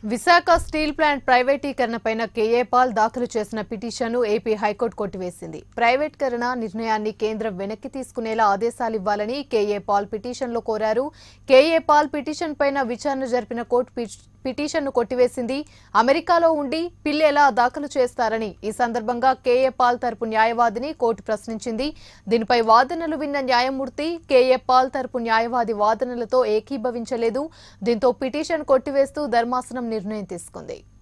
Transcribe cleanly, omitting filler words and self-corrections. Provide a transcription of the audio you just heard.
Visakha steel plant ప్రైవేటీకరణపైన KA Paul దాఖలు చేసిన పిటిషన్ను ఏపీ హైకోర్టు కొట్టివేసింది. ప్రైవేటీకరణ నిర్ణయాన్ని కేంద్రం వెనక్కి తీసుకునేలా ఆదేశాలు ఇవ్వాలని కేఏ పాల్ పిటిషన్లో కోరారు. కేఏ పాల్ పిటిషన్ పైన విచారణ జరిపిన కోర్టు పిటిషన్ను కొట్టివేసింది. అమెరికాలో ఉండి పిల్ ఎలా దాఖలు చేస్తారని ఈ సందర్భంగా కేఏ పాల్ తరపు న్యాయవాదిని కోర్టు ప్రశ్నించింది. దీనిపై వాదనలు విన్న న్యాయమూర్తి కేఏ పాల్ తరపు న్యాయవాది వాదనలతో ఏకీభవించలేదు. దీంతో పిటిషన్ కొట్టివేస్తూ ధర్మాసనం నిర్ణయం తీసుకుంది.